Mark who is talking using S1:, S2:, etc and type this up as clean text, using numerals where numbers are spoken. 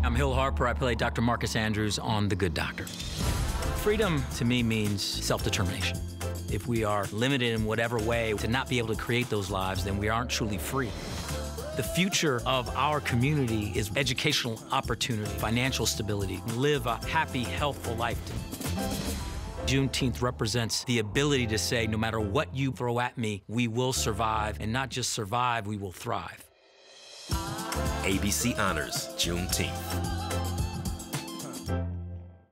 S1: I'm Hill Harper. I play Dr. Marcus Andrews on The Good Doctor. Freedom, to me, means self-determination. If we are limited in whatever way to not be able to create those lives, then we aren't truly free. The future of our community is educational opportunity, financial stability, live a happy, healthful life. Juneteenth represents the ability to say, no matter what you throw at me, we will survive, and not just survive, we will thrive.
S2: ABC honors Juneteenth.